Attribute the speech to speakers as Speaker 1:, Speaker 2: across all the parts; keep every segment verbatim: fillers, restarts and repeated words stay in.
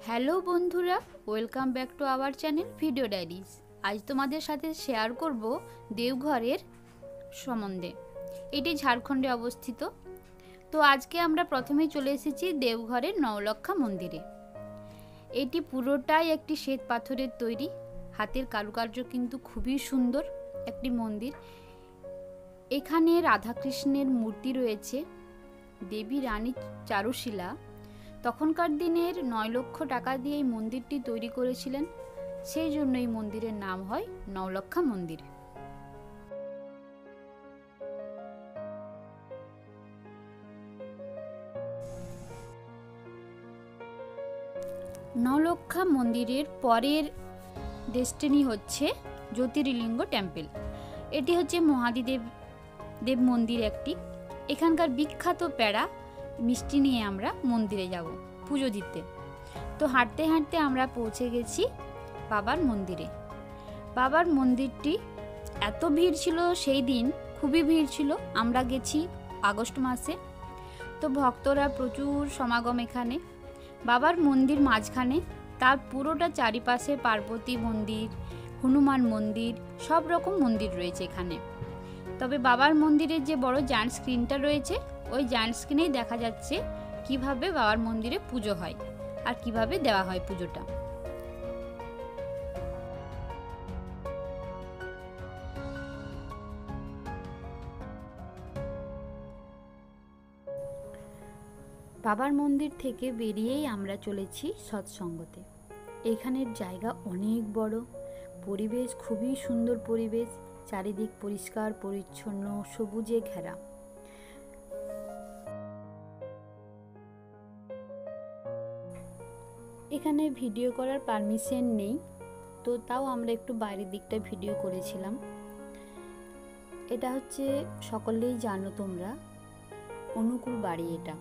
Speaker 1: Hello বন্ধুরা, welcome back to our channel video diaries. আজ তোমাদের সাথে শেয়ার করব দেওঘরের সম্বন্ধে। এটি ঝাড়খণ্ডে অবস্থিত। তো আজকে আমরা প্রথমেই চলে এসেছি দেওঘরের নওলক্ষা মন্দিরে। এটি পুরোটাই একটি শ্বেত পাথরের তৈরি, হাতের কারুকার্য কিন্তু খুবই সুন্দর একটি মন্দির। এখানে রাধাকৃষ্ণের মূর্তি রয়েছে, দেবী রানী চারুশীলা তখনকার দিনের নয় লক্ষ টাকা দিয়ে এই মন্দিরটি তৈরি করেছিলেন, সেই জন্য এই মন্দিরের নাম হয় নওলক্ষা মন্দির। নওলক্ষা মন্দিরের পরের ডেস্টিনি হচ্ছে জ্যোতির্লিঙ্গ টেম্পল। এটি হচ্ছে মহাদেব দেব মন্দির একটি। এখানকার বিখ্যাত প্যাড়া মিষ্টি নিয়ে আমরা মন্দিরে যাব পুজো দিতে। তো হাঁটতে হাঁটতে আমরা পৌঁছে গেছি বাবার মন্দিরে। বাবার মন্দিরটি এত ভিড় ছিল, সেই দিন খুবই ভিড় ছিল। আমরা গেছি আগস্ট মাসে, তো ভক্তরা প্রচুর সমাগম এখানে। বাবার মন্দির মাঝখানে, তার পুরোটা চারিপাশে পার্বতী মন্দির, হনুমান মন্দির, সব রকম মন্দির রয়েছে এখানে। তবে বাবার মন্দিরের যে বড় জায়ান্ট স্ক্রিনটা রয়েছে, ওই জায়ান্ট স্ক্রিনেই দেখা যাচ্ছে কিভাবে বাবার মন্দিরে পুজো হয় আর কিভাবে দেওয়া হয় পুজোটা। বাবার মন্দির থেকে বেরিয়েই আমরা চলেছি সৎসঙ্গতে। এখানের জায়গা অনেক বড়, পরিবেশ খুবই সুন্দর পরিবেশ, চারিদিক পরিষ্কার পরিচ্ছন্ন সবুজে ঘেরা। এখানে ভিডিও করার পারমিশন নেই, তো তাও আমরা একটু বাইরের দিকটা ভিডিও করেছিলাম। এটা হচ্ছে, সকলেই জানো তোমরা, অনুকূল বাড়ি এটা।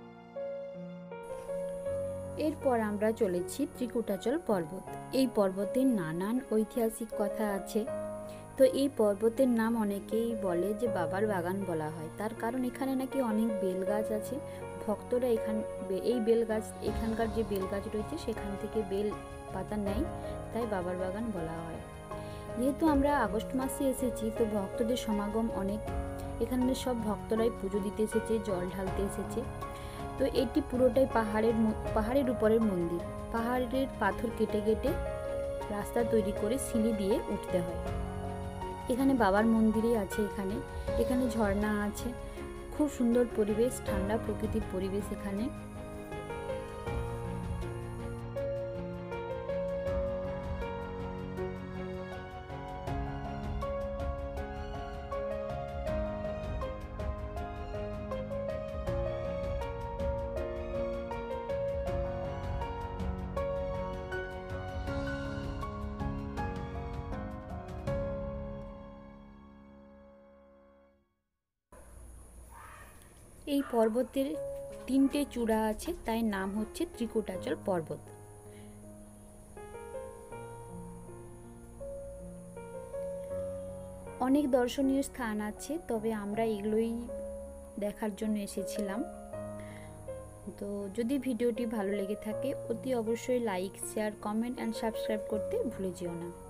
Speaker 1: এরপর আমরা চলেছি ত্রিকুটাচল পর্বত। এই পর্বতের নানান ঐতিহাসিক কথা আছে। তো এই পর্বতের নাম অনেকেই বলে যে বাবার বাগান বলা হয়, তার কারণ এখানে নাকি অনেক বেল গাছ আছে। ভক্তরা এখান এই বেল গাছ, এখানকার যে বেল গাছ রয়েছে সেখান থেকে বেল পাতা নেয়, তাই বাবার বাগান বলা হয়। যেহেতু আমরা আগস্ট মাসে এসেছি, তো ভক্তদের সমাগম অনেক। এখানে সব ভক্তরাই পুজো দিতে এসেছে, জল ঢালতে এসেছে। তো এটি পুরোটাই পাহাড়ের পাহাড়ের উপরের মন্দির। পাহাড়ের পাথর কেটে কেটে রাস্তা তৈরি করে সিঁড়ি দিয়ে উঠতে হয়। এখানে বাবার মন্দিরই আছে। এখানে এখানে ঝর্ণা আছে, খুব সুন্দর পরিবেশ, ঠান্ডা প্রকৃতির পরিবেশ এখানে। এই পর্বতের তিনটে চূড়া আছে, তাই নাম হচ্ছে ত্রিকুটাচল পর্বত। অনেক দর্শনীয় স্থান আছে, তবে আমরা এগুলোই দেখার জন্য এসেছিলাম। তো যদি ভিডিওটি ভালো লেগে থাকে, অতি অবশ্যই like, share, comment and subscribe করতে ভুলে যেও না।